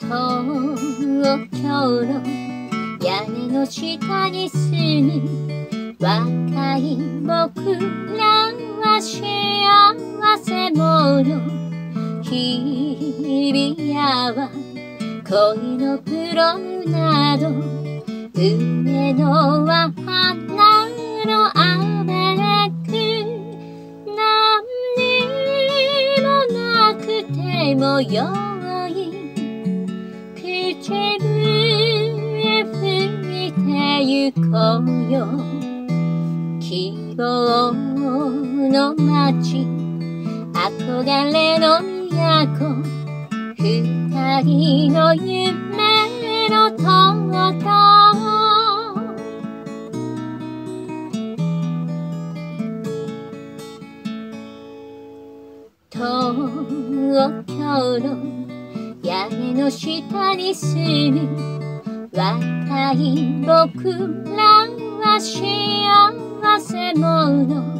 東京の屋根の下に住む若い僕らは幸せ者。日々やは恋のプロムなど梅のは花のあべく何にもなくてもよい口笛吹いてゆこうよ。希望の街憧れの都二人の夢の東京。東京の屋根の下に住む若い僕らは幸せ者。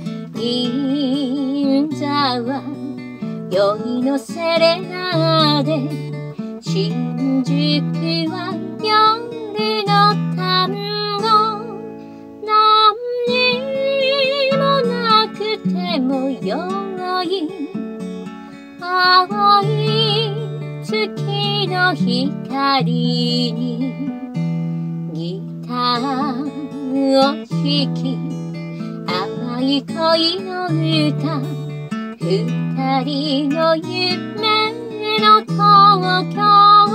銀座は宵のセレナーデ、新宿は夜の単語。何にもなくてもよい青い月の光にギターを弾き甘い恋の歌二人の夢の東京。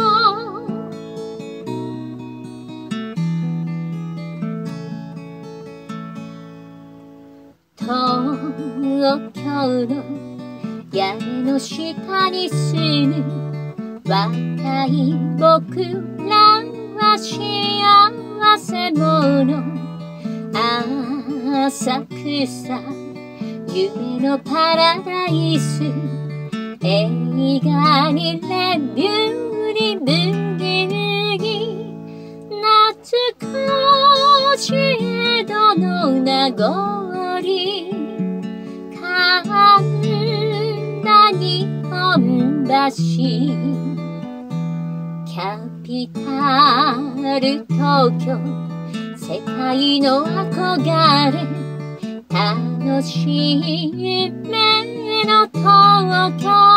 東京の屋根の下に住む若い僕らは幸せ者。浅草夢のパラダイス映画にレビューにブギウギ懐かしい江戸の名残神田日本橋キャピタル東京世界の憧れ楽しい夢の東京。